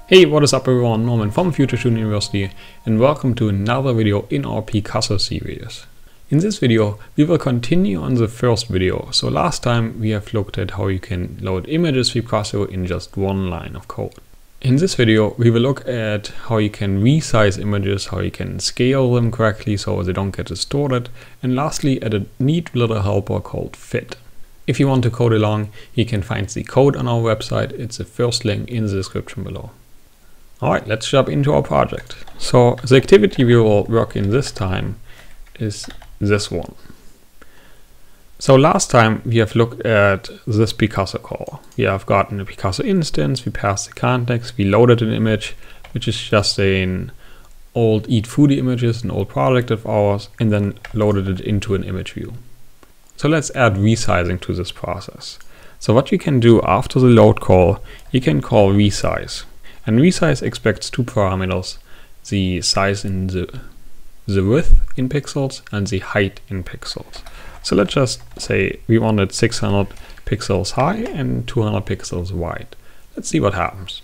Hey, what is up everyone, Norman from Future Student University and welcome to another video in our Picasso series. In this video we will continue on the first video. So last time we have looked at how you can load images with Picasso in just one line of code. In this video we will look at how you can resize images, how you can scale them correctly so they don't get distorted, and lastly at a neat little helper called Fit. If you want to code along, you can find the code on our website. It's the first link in the description below. Alright, let's jump into our project. So the activity we will work in this time is this one. So last time we have looked at this Picasso call. We have gotten a Picasso instance, we passed the context, we loaded an image, which is just an old Eat Foodie images, an old project of ours, and then loaded it into an image view. So let's add resizing to this process. So what you can do after the load call, you can call resize. And resize expects two parameters, the size in the width in pixels and the height in pixels. So let's just say we wanted 600 pixels high and 200 pixels wide. Let's see what happens.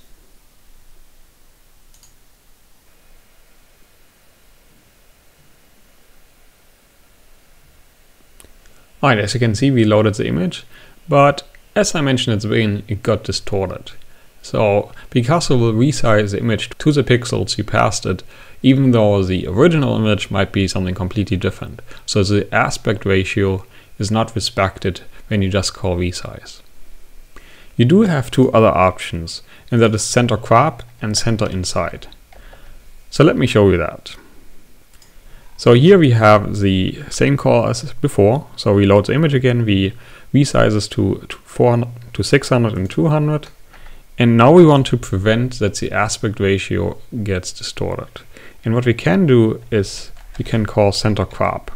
Alright, as you can see we loaded the image, but as I mentioned at the beginning, it got distorted. So Picasso will resize the image to the pixels you passed it, even though the original image might be something completely different. So the aspect ratio is not respected when you just call resize. You do have two other options, and that is center crop and center inside. So let me show you that. So here we have the same call as before. So we load the image again, we resize this to 400 to 600 and 200. And now we want to prevent that the aspect ratio gets distorted. And what we can do is we can call center crop.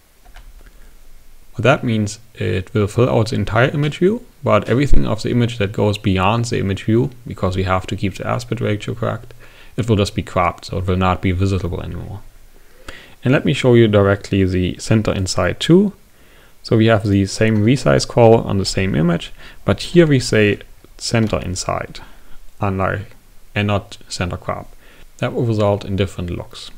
What that means, it will fill out the entire image view, but everything of the image that goes beyond the image view, because we have to keep the aspect ratio correct, it will just be cropped, so it will not be visible anymore. And let me show you directly the center inside too. So we have the same resize call on the same image, but here we say center inside, and not center crop. That will result in different looks.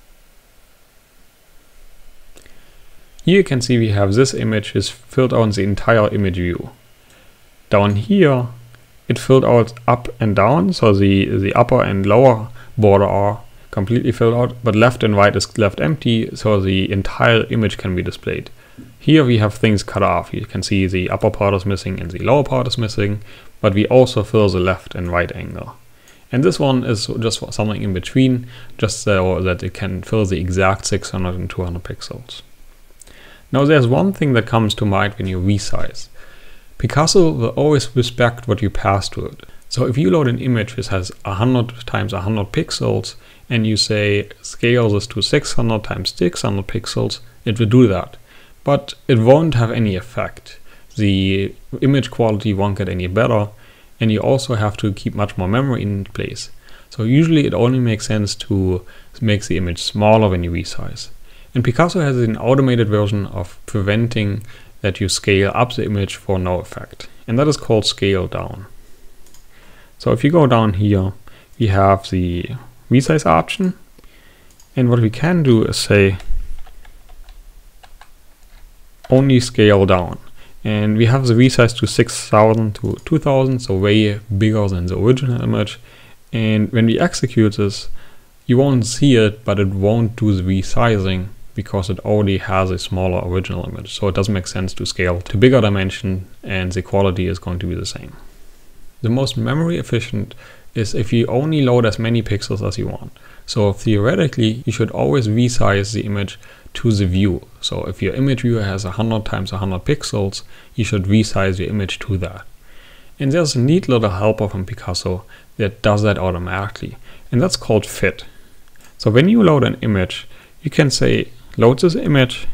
Here you can see we have this image is filled out the entire image view. Down here it filled out up and down, so the upper and lower border are completely filled out, but left and right is left empty, so the entire image can be displayed. Here we have things cut off. You can see the upper part is missing and the lower part is missing, but we also fill the left and right angle. And this one is just something in between, just so that it can fill the exact 600 and 200 pixels. Now there's one thing that comes to mind when you resize. Picasso will always respect what you pass to it. So if you load an image which has 100 times 100 pixels and you say scale this to 600 times 600 pixels, it will do that. But it won't have any effect. The image quality won't get any better, and you also have to keep much more memory in place. So usually it only makes sense to make the image smaller when you resize. And Picasso has an automated version of preventing that you scale up the image for no effect, and that is called scale down. So if you go down here, we have the resize option, and what we can do is say only scale down, and we have the resize to 6000 to 2000, so way bigger than the original image. And when we execute this, you won't see it, but it won't do the resizing because it already has a smaller original image, so it doesn't make sense to scale to bigger dimension, and the quality is going to be the same. The most memory efficient is if you only load as many pixels as you want. So theoretically you should always resize the image to the view. So if your image view has 100 times 100 pixels, you should resize your image to that. And there's a neat little helper from Picasso that does that automatically, and that's called Fit. So when you load an image, you can say load this image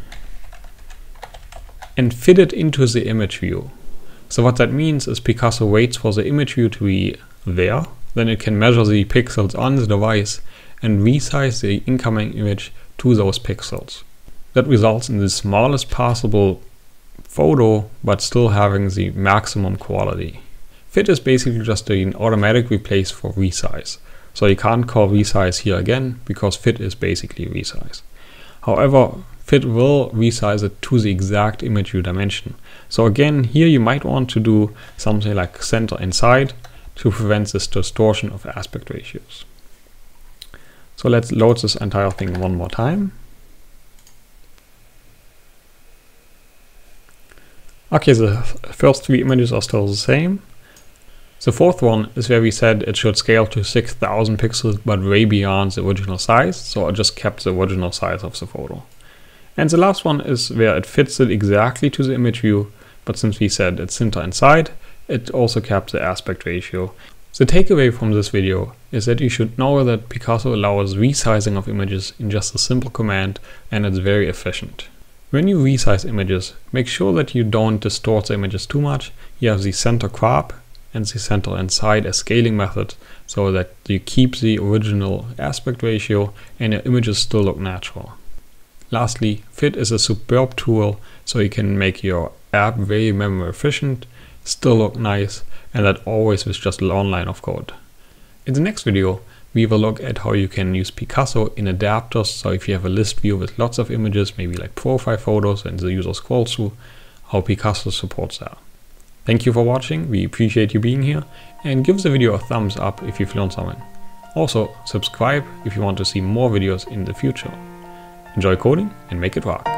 and fit it into the image view. So what that means is Picasso waits for the image view to be there, then it can measure the pixels on the device and resize the incoming image to those pixels. That results in the smallest possible photo, but still having the maximum quality. Fit is basically just an automatic replace for resize. So you can't call resize here again, because fit is basically resize. However, fit will resize it to the exact image view dimension. So again, here you might want to do something like center inside to prevent this distortion of aspect ratios. So let's load this entire thing one more time. Okay, the first 3 images are still the same. The fourth one is where we said it should scale to 6000 pixels, but way beyond the original size. So I just kept the original size of the photo. And the last one is where it fits it exactly to the image view, but since we said it's center inside, it also kept the aspect ratio. The takeaway from this video is that you should know that Picasso allows resizing of images in just a simple command, and it's very efficient. When you resize images, make sure that you don't distort the images too much. You have the center crop and the center inside as scaling method, so that you keep the original aspect ratio and your images still look natural. Lastly, fit is a superb tool, so you can make your app very memory efficient, still look nice, and that always with just one line of code. In the next video, we will look at how you can use Picasso in adapters. So if you have a list view with lots of images, maybe like profile photos, and the user scrolls through, how Picasso supports that. Thank you for watching, we appreciate you being here, and give the video a thumbs up if you've learned something. Also, subscribe if you want to see more videos in the future. Enjoy coding and make it rock!